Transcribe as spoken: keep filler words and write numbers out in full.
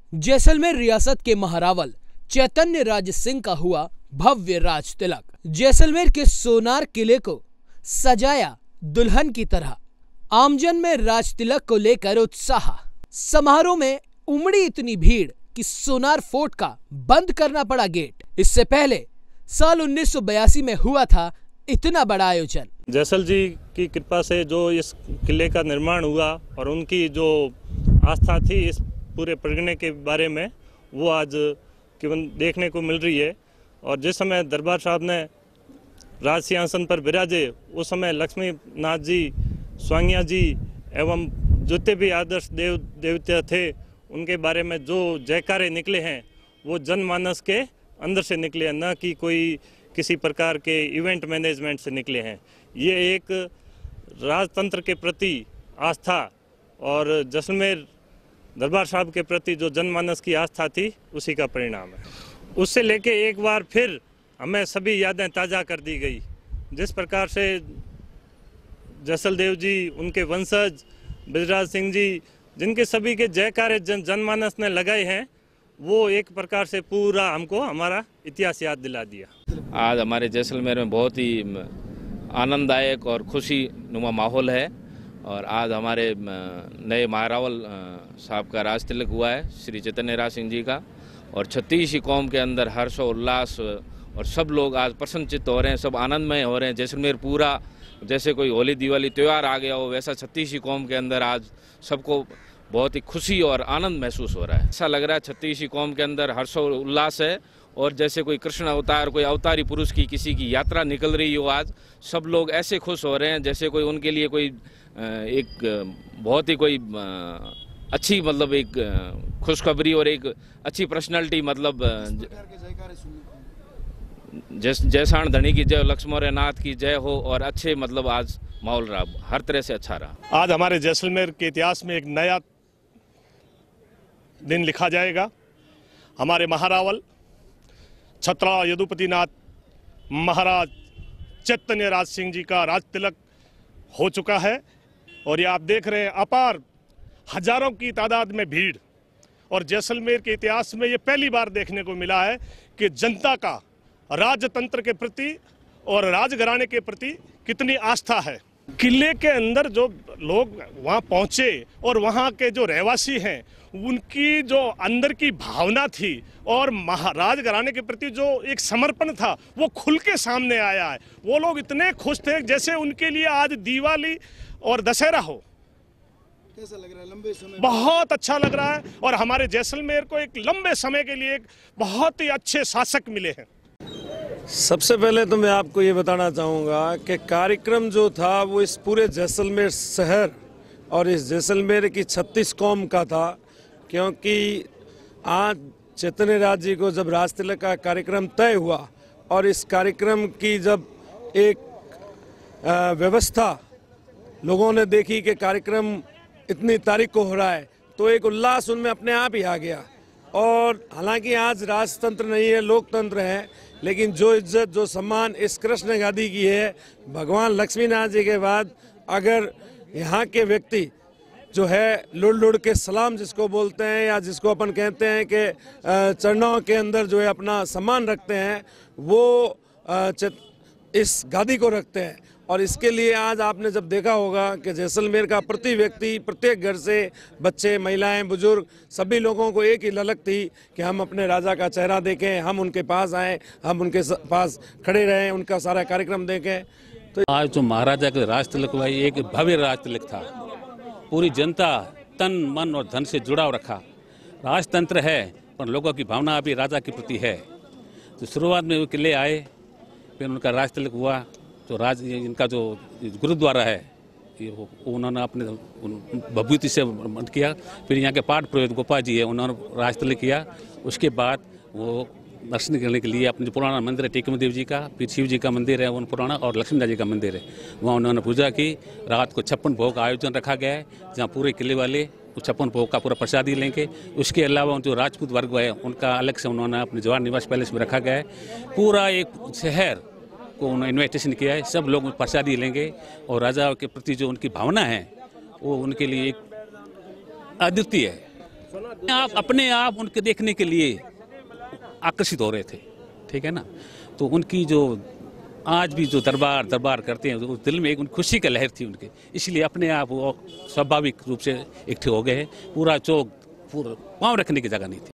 जैसलमेर रियासत के महारावल चैतन्य राज सिंह का हुआ भव्य राज तिलक। जैसलमेर के सोनार किले को सजाया दुल्हन की तरह। आमजन में राज तिलक को लेकर उत्साह। समारोह में उमड़ी इतनी भीड़ कि सोनार फोर्ट का बंद करना पड़ा गेट। इससे पहले साल उन्नीस सौ बयासी में हुआ था इतना बड़ा आयोजन। जैसल जी की कृपा से जो इस किले का निर्माण हुआ और उनकी जो आस्था थी इस पूरे परगने के बारे में, वो आज केवल देखने को मिल रही है। और जिस समय दरबार साहब ने राज सिंहासन पर विराजे, उस समय लक्ष्मी नाथ जी, स्वांगिया जी एवं जितने भी आदर्श देव देवता थे, उनके बारे में जो जयकारे निकले हैं वो जनमानस के अंदर से निकले हैं, न कि कोई किसी प्रकार के इवेंट मैनेजमेंट से निकले हैं। ये एक राजतंत्र के प्रति आस्था और जैसलमेर दरबार साहब के प्रति जो जनमानस की आस्था थी, उसी का परिणाम है। उससे लेके एक बार फिर हमें सभी यादें ताज़ा कर दी गई। जिस प्रकार से जैसल देव जी, उनके वंशज बृजराज सिंह जी, जिनके सभी के जयकारे जन जनमानस ने लगाए हैं, वो एक प्रकार से पूरा हमको हमारा इतिहास याद दिला दिया। आज हमारे जैसलमेर में बहुत ही आनंददायक और खुशी नुमा माहौल है। और आज हमारे नए महारावल साहब का राज तिलक हुआ है, श्री चैतन्य राज सिंह जी का। और छत्तीसी कौम के अंदर हर्ष और उल्लास, और सब लोग आज प्रसन्नचित्त हो रहे हैं, सब आनंदमय हो रहे हैं। जैसलमेर पूरा जैसे कोई होली दिवाली त्यौहार आ गया हो, वैसा छत्तीसी कौम के अंदर आज सबको बहुत ही खुशी और आनंद महसूस हो रहा है। ऐसा लग रहा है छत्तीसी कौम के अंदर हर्ष और उल्लास है, और जैसे कोई कृष्ण अवतार, कोई अवतारी पुरुष की किसी की यात्रा निकल रही हो। आज सब लोग ऐसे खुश हो रहे हैं जैसे कोई उनके लिए कोई एक बहुत ही कोई अच्छी मतलब एक खुशखबरी और एक अच्छी पर्सनालिटी, मतलब जैस जैसाण धनी की जय, लक्ष्मण नाथ की जय हो। और अच्छे मतलब आज माहौल रहा, हर तरह से अच्छा रहा। आज हमारे जैसलमेर के इतिहास में एक नया दिन लिखा जाएगा। हमारे महारावल छत्रा यदुपतिनाथ महाराज चैतन्य राज सिंह जी का राज तिलक हो चुका है। और ये आप देख रहे हैं अपार हजारों की तादाद में भीड़। और जैसलमेर के इतिहास में ये पहली बार देखने को मिला है कि जनता का राजतंत्र के प्रति और राजघराने के प्रति कितनी आस्था है। किले के अंदर जो लोग वहाँ पहुँचे और वहाँ के जो रहवासी हैं, उनकी जो अंदर की भावना थी और महाराज घराने के प्रति जो एक समर्पण था, वो खुल के सामने आया है। वो लोग इतने खुश थे जैसे उनके लिए आज दिवाली और दशहरा हो। कैसा लग रहा है? लंबे समय बहुत अच्छा लग रहा है। और हमारे जैसलमेर को एक लंबे समय के लिए एक बहुत ही अच्छे शासक मिले हैं। सबसे पहले तो मैं आपको ये बताना चाहूँगा कि कार्यक्रम जो था वो इस पूरे जैसलमेर शहर और इस जैसलमेर की छत्तीस कौम का था। क्योंकि आज चैतन्य राज जी को जब राज तिलक का कार्यक्रम तय हुआ और इस कार्यक्रम की जब एक व्यवस्था लोगों ने देखी कि कार्यक्रम इतनी तारीख को हो रहा है, तो एक उल्लास उनमें अपने आप ही आ गया। और हालांकि आज राजतंत्र नहीं है, लोकतंत्र है, लेकिन जो इज्जत जो सम्मान इस कृष्ण गादी की है, भगवान लक्ष्मीनाथ जी के बाद अगर यहाँ के व्यक्ति जो है लुढ़ लुढ़ के सलाम जिसको बोलते हैं, या जिसको अपन कहते हैं कि चरणों के अंदर जो है अपना सम्मान रखते हैं, वो इस गादी को रखते हैं। और इसके लिए आज आपने जब देखा होगा कि जैसलमेर का प्रति व्यक्ति, प्रत्येक घर से बच्चे, महिलाएं, बुजुर्ग, सभी लोगों को एक ही ललक थी कि हम अपने राजा का चेहरा देखें, हम उनके पास आएँ, हम उनके पास खड़े रहें, उनका सारा कार्यक्रम देखें। तो आज जो महाराजा का राज तिलक हुआ, एक भव्य राज तिलक था। पूरी जनता तन मन और धन से जुड़ाव रखा। राजतंत्र है पर लोगों की भावना अभी राजा के प्रति है। तो शुरुआत में वो किले आए, फिर उनका राज तिलक हुआ। तो राज इनका जो गुरुद्वारा है, ये उन्होंने अपने भभूति से किया। फिर यहाँ के पाठ पुरोहित गोपाल जी है, उन्होंने राज तिलक किया। उसके बाद वो दर्शन करने के लिए अपने पुराना मंदिर है टेकम देव जी का, फिर शिव जी का मंदिर है वो पुराना, और लक्ष्मीनाथ जी का मंदिर है, वहाँ उन्होंने पूजा की। रात को छप्पन भोग का आयोजन रखा गया है, जहाँ पूरे किले वाले छप्पन भोग का पूरा प्रसादी लेंगे। उसके अलावा जो राजपूत वर्ग है उनका अलग से उन्होंने अपने जवाहर निवास पैलेस में रखा गया है। पूरा एक शहर को उन्होंने इन्विटेशन किया है, सब लोग प्रसादी लेंगे। और राजा के प्रति जो उनकी भावना है वो उनके लिए एक अद्वितीय है। आप अपने आप उनके देखने के लिए आकर्षित हो रहे थे, ठीक है ना। तो उनकी जो आज भी जो दरबार दरबार करते हैं, उस दिल में एक खुशी की लहर थी उनके, इसलिए अपने आप वो स्वाभाविक रूप से इकट्ठे हो गए हैं। पूरा चौक पूरा पाँव रखने की जगह नहीं थी।